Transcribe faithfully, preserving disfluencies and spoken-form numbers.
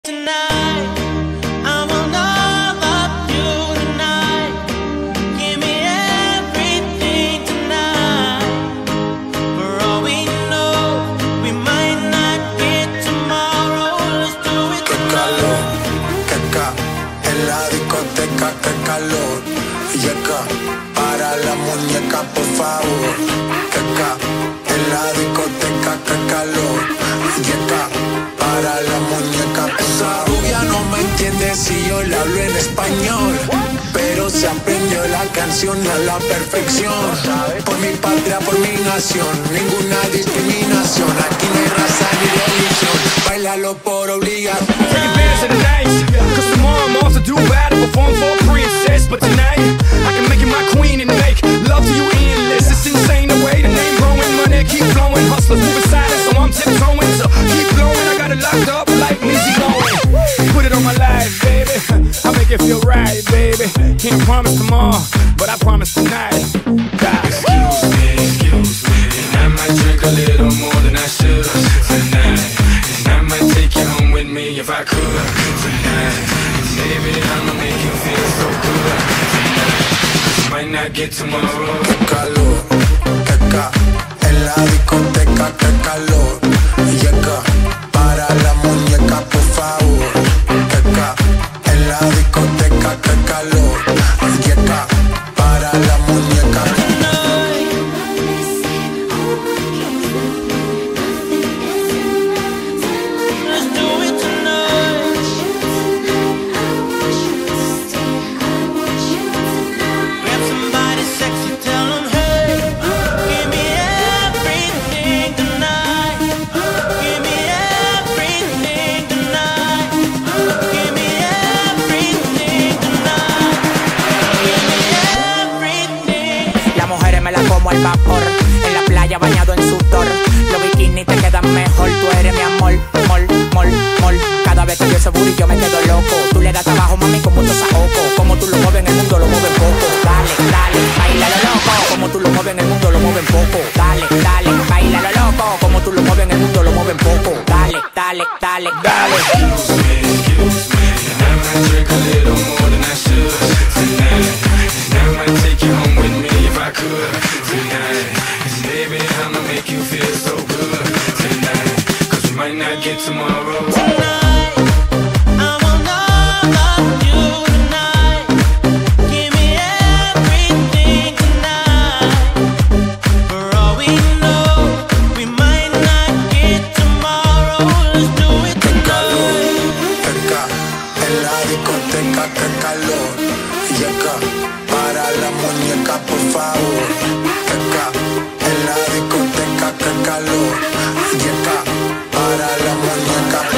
Tonight, I will not love you tonight. Give me everything tonight. For all we know, we might not get tomorrow. Let's do it tonight. Qué calor, que acá en la discoteca, qué calor. Y acá para la muñeca, por favor. Que acá en la discoteca, qué calor. Y acá para la muñeca. Esa rubia no me entiende si yo le hablo en español, pero se aprendió la canción a la perfección. Por mi patria, por mi nación, ninguna discriminación. Aquí no hay raza ni religión, bailalo por obligación. Take advantage of the night, cause tomorrow I'm off to do battle, perform for a princess. But tonight, I can make you my queen and make love to you endless. It's insane the way the name growing, money keep flowing. Hustlers moving silent, so I'm tiptoeing. So keep blowing, I got it locked up like Lizzie going. Put it on my life, baby, I'll make it feel right, baby. Can't promise tomorrow, but I promise tonight. God. Excuse me, excuse me, and I might drink a little more than I should tonight. And I might take you home with me if I could tonight. And baby, I'ma make you feel so good tonight. You might not get tomorrow. Qué calor, que acá en la discoteca, qué calor. Y acá para la muñeca, por favor. Que acá en la discoteca, qué calor. Y acá para la muñeca. Como el vapor, en la playa bañado en sudor. Los bikinis te quedan mejor. Tú eres mi amor, mol, mol, mol. Cada vez que yo ese booty yo me quedo loco. Tú le das trabajo, mami, con mucho saoco. Como tú lo mueves en el mundo, lo mueves poco. Dale, dale, bailalo loco. Como tú lo mueves en el mundo, lo mueven poco. Dale, dale, bailalo loco. Como tú lo mueves en el mundo, lo mueven poco. Dale, dale, dale, dale. Excuse me, excuse me, and I might drink a little more than I should tonight. And I might take you home with me if I could tonight. And baby, I'ma make you feel so good tonight. Cause we might not get tomorrow. tonight. I will not love you tonight. Give me everything tonight. For all we know, we might not get tomorrow. Let's do it Qué calor, tonight. que acá en la discoteca, qué calor. Y acá para la muñeca, por favor. Que acá en la discoteca, qué calor. Y acá para la muñeca.